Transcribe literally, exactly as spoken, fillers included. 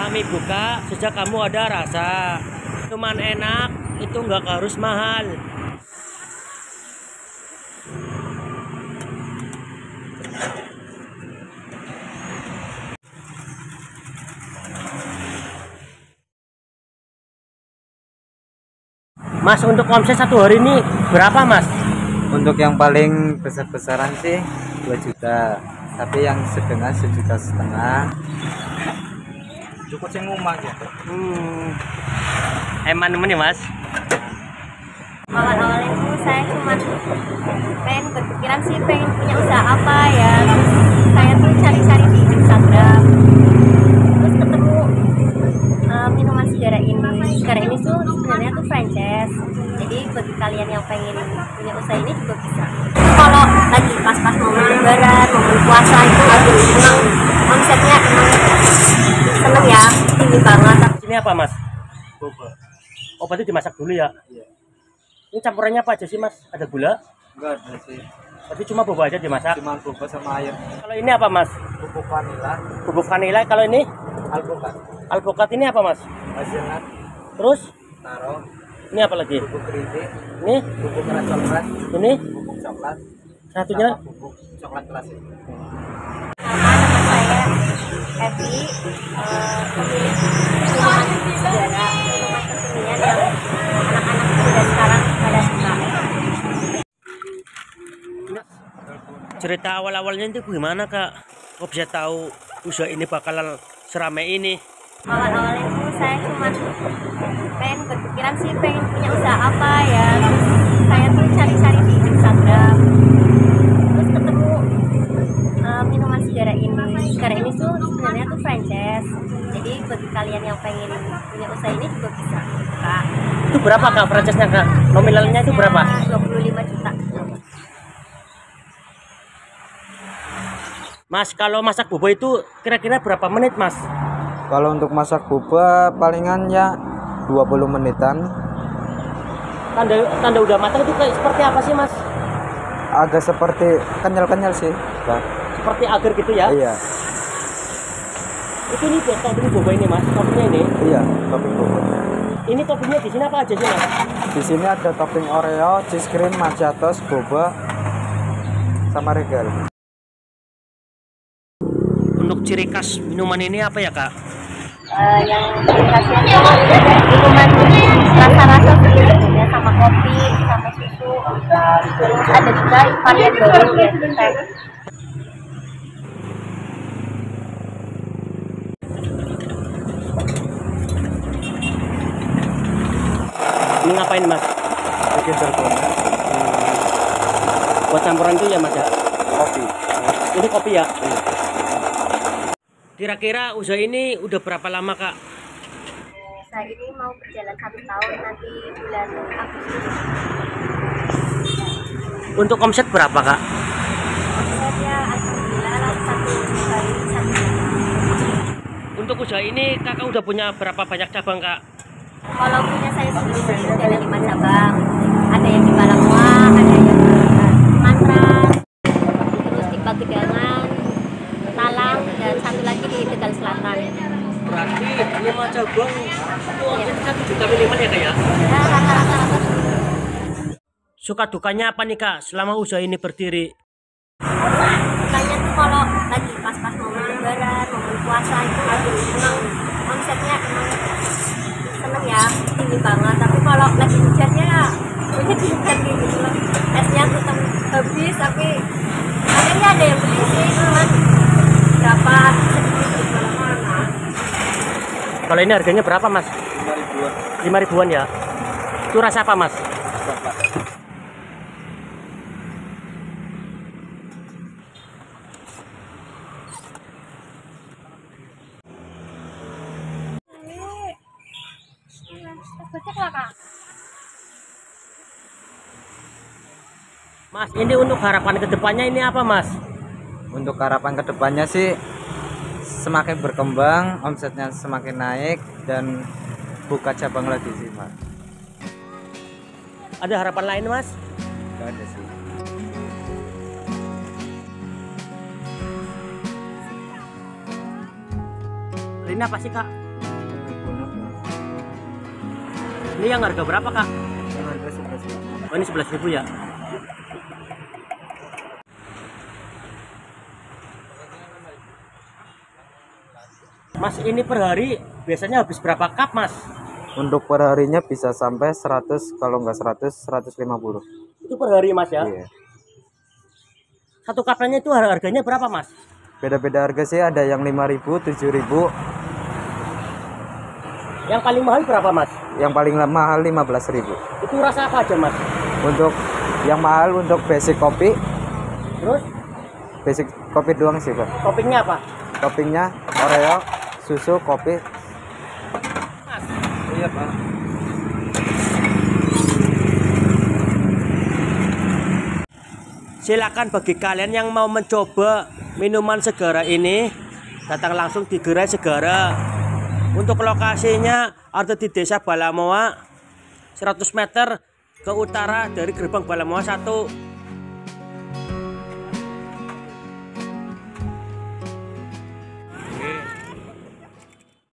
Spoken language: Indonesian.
Kami buka sejak kamu ada rasa. Cuman enak, itu nggak harus mahal. Mas, untuk omset satu hari ini berapa, Mas? Untuk yang paling besar-besaran sih dua juta, tapi yang sedang sejuta setengah. Cukup sih ngumang gitu. Hmm. Eman temen ya, Mas? Awal-awalnya itu saya cuma pengen berpikiran sih pengen punya usaha apa ya. Terus saya tuh cari-cari di Instagram. Terus ketemu uh, minuman sigara ini. Sigara ini tuh sebenarnya tuh franchise. Jadi bagi kalian yang pengen punya usaha ini juga bisa. Kalau lagi pas-pas momen lebaran, momen puasa itu emang omsetnya emang seneng ya, tinggi banget. Ini apa, Mas? Boba. Oh, berarti dimasak dulu ya? Iya. Ini campurannya apa aja sih, Mas? Ada gula? Enggak ada sih. Berarti cuma boba aja dimasak? Cuma boba sama air. Kalau ini apa, Mas? Bubuk vanila. Bubuk vanila. Kalau ini? Alpukat. Alpukat ini apa, Mas? Hazelnut. Terus? Taro. Ini apa lagi? Bubuk keripik. Ini? Bubuk keras coklat. Ini? Bubuk coklat. Satunya? Sama bubuk coklat klasik. Nama saya Evi, uh, pemilik minuman sigara, minuman kekinian yang anak-anak muda sekarang pada suka. Cerita awal-awalnya itu gimana, Kak? Kok bisa tahu usaha ini bakalan seramai ini? Awal-awalnya itu saya cuma pengen berpikiran sih pengen punya usaha apa ya. Terus saya tuh cari-cari di Instagram. Terus ketemu uh, minuman sigara ini. Sigara ini tuh sebenarnya tuh franchise. Jadi bagi kalian yang pengen punya usaha ini juga bisa. Kak. Itu berapa, Kak, franchise-nya, Kak? Nominalnya itu berapa? dua puluh lima juta. Mas, kalau masak boba itu kira-kira berapa menit, Mas? Kalau untuk masak boba palingan ya dua puluh menitan. Tanda tanda udah matang itu kayak seperti apa sih, Mas? Agak seperti kenyal-kenyal sih, Pak. Seperti agar gitu ya? Iya. Itu ini buat topping boba ini, Mas. Toppingnya ini. Iya, topping boba. Ini toppingnya di sini apa aja sih, Mas? Di sini ada topping Oreo, cheese cream, macchiatos, boba, sama regal. Untuk ciri khas minuman ini apa ya, Kak? Uh, yang khasnya minuman rasa-rasa sebenarnya sama kopi, sama susu. Terus ada juga varian baru yaitu teh. Ini ngapain, Mas? Bikin dalgona. Buat campuran itu ya, Mas ya? Kopi. Ini kopi ya? Kira-kira usaha ini udah berapa lama, Kak? Saya ini mau berjalan satu tahun nanti bulan Agustus. Untuk omset berapa, Kak? Omsetnya alhamdulillah satu hari satu juta. Untuk usaha ini Kakak udah punya berapa banyak cabang, Kak? Kalau punya saya sendiri sudah ada lima cabang. Ada yang di Balangwa, ada yang di Mantras, terus di Pagedangan, Talang, dan satu lagi di Tegal Selatan. Berarti lima cabang itu omset satu juta minimal ya, Kak ya? Nah, rata-rata Suka dukanya apa nih, Kak, selama usaha ini berdiri? Dukanya tuh kalau lagi pas-pas momen lebaran, momen puasa itu emang omsetnya emang seneng ya, tinggi banget. Tapi kalau lagi hujannya ya hujan hujan gitu loh. Esnya tetap habis, tapi akhirnya ada yang beli sih, cuman berapa sedikit. Kalau ini harganya berapa, Mas? lima ribuan. lima ribuan ya? Itu rasa apa, Mas? Mas, ini untuk harapan kedepannya ini apa, Mas? Untuk harapan kedepannya sih semakin berkembang, omsetnya semakin naik dan buka cabang lagi sih, Mas. Ada harapan lain, Mas? Gak ada sih. Ini apa sih, Kak? Ini yang harga berapa kak? Yang harga sebelas ribu. Oh ini sebelas ribu ya. Mas ini per hari biasanya habis berapa cup mas? Untuk per harinya bisa sampai seratus, kalau nggak seratus, seratus lima puluh. Itu per hari mas ya? Iya. Satu cupnya itu harganya berapa mas? Beda-beda harga sih, ada yang lima ribu, tujuh ribu. Yang paling mahal berapa mas? Yang paling mahal lima belas ribu. Itu rasa apa aja mas? Untuk yang mahal untuk basic kopi. Terus? Basic kopi doang sih Pak. Toppingnya apa? Toppingnya Oreo, susu, kopi. Mas, Iya Pak. silakan bagi kalian yang mau mencoba minuman segara ini, datang langsung di Gerai Segara. Untuk lokasinya ada di Desa Balamoa, seratus meter ke utara dari Gerbang Balamoa satu.